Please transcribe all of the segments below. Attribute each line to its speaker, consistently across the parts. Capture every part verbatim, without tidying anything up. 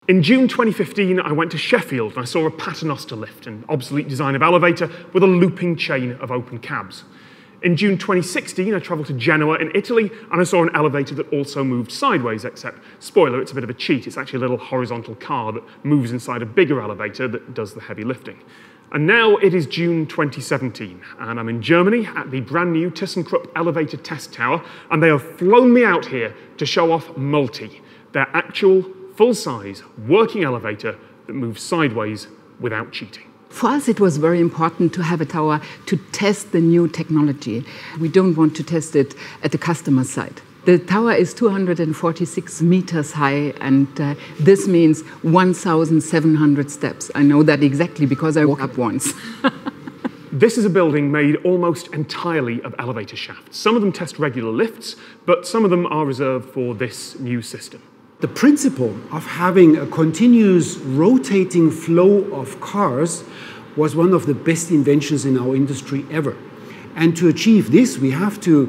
Speaker 1: In June twenty fifteen, I went to Sheffield and I saw a paternoster lift, an obsolete design of elevator with a looping chain of open cabs. In June twenty sixteen, I travelled to Genoa in Italy and I saw an elevator that also moved sideways, except, spoiler, it's a bit of a cheat. It's actually a little horizontal car that moves inside a bigger elevator that does the heavy lifting. And now it is June twenty seventeen, and I'm in Germany at the brand new Thyssenkrupp elevator test tower, and they have flown me out here to show off Multi, their actual, full-size, working elevator that moves sideways without cheating.
Speaker 2: For us, it was very important to have a tower to test the new technology. We don't want to test it at the customer side. The tower is two hundred forty-six meters high, and uh, this means one thousand seven hundred steps. I know that exactly because I woke up once.
Speaker 1: This is a building made almost entirely of elevator shafts. Some of them test regular lifts, but some of them are reserved for this new system.
Speaker 3: The principle of having a continuous rotating flow of cars was one of the best inventions in our industry ever. And to achieve this, we have to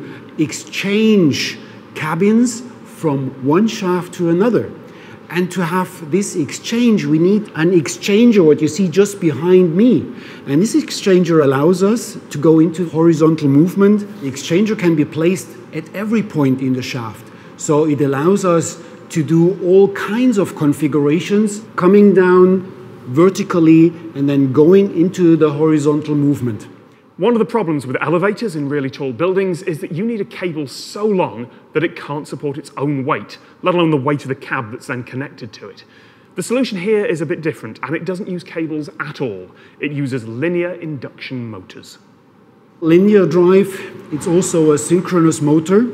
Speaker 3: exchange cabins from one shaft to another. And to have this exchange, we need an exchanger, what you see just behind me. And this exchanger allows us to go into horizontal movement. The exchanger can be placed at every point in the shaft. So it allows us to do all kinds of configurations, coming down vertically and then going into the horizontal movement.
Speaker 1: One of the problems with elevators in really tall buildings is that you need a cable so long that it can't support its own weight, let alone the weight of the cab that's then connected to it. The solution here is a bit different, and it doesn't use cables at all. It uses linear induction motors.
Speaker 3: Linear drive, it's also a synchronous motor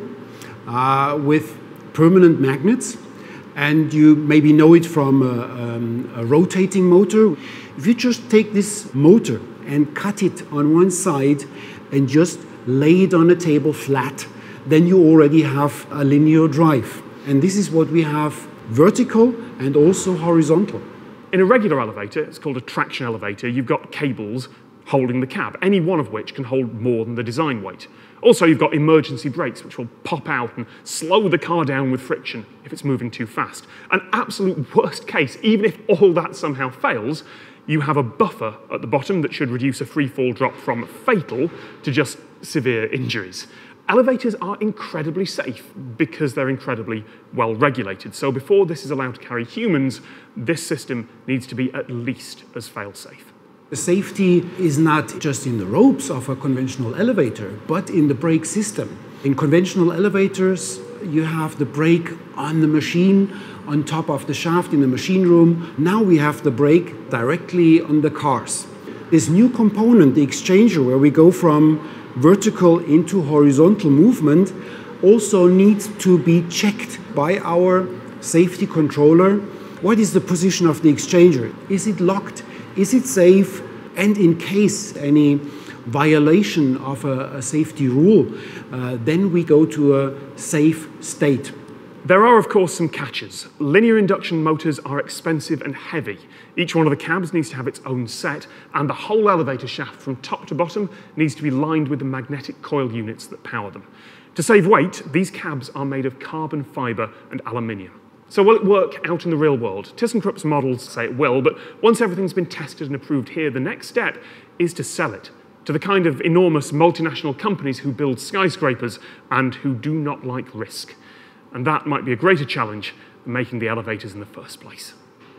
Speaker 3: uh, with permanent magnets. And you maybe know it from a, um, a rotating motor. If you just take this motor and cut it on one side and just lay it on a table flat, then you already have a linear drive. And this is what we have vertical and also horizontal.
Speaker 1: In a regular elevator, it's called a traction elevator, you've got cables holding the cab, any one of which can hold more than the design weight. Also, you've got emergency brakes, which will pop out and slow the car down with friction if it's moving too fast. An absolute worst case, even if all that somehow fails, you have a buffer at the bottom that should reduce a free fall drop from fatal to just severe injuries. Elevators are incredibly safe because they're incredibly well regulated. So before this is allowed to carry humans, this system needs to be at least as fail-safe.
Speaker 3: The safety is not just in the ropes of a conventional elevator, but in the brake system. In conventional elevators, you have the brake on the machine, on top of the shaft in the machine room. Now we have the brake directly on the cars. This new component, the exchanger, where we go from vertical into horizontal movement, also needs to be checked by our safety controller. What is the position of the exchanger? Is it locked? Is it safe? And in case any violation of a, a safety rule, uh, then we go to a safe state.
Speaker 1: There are, of course, some catches. Linear induction motors are expensive and heavy. Each one of the cabs needs to have its own set, and the whole elevator shaft from top to bottom needs to be lined with the magnetic coil units that power them. To save weight, these cabs are made of carbon fibre and aluminium. So will it work out in the real world? Thyssenkrupp's models say it will, but once everything's been tested and approved here, the next step is to sell it to the kind of enormous multinational companies who build skyscrapers and who do not like risk. And that might be a greater challenge than making the elevators in the first place.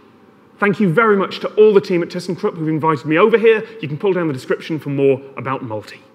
Speaker 1: Thank you very much to all the team at Thyssenkrupp who've invited me over here. You can pull down the description for more about Multi.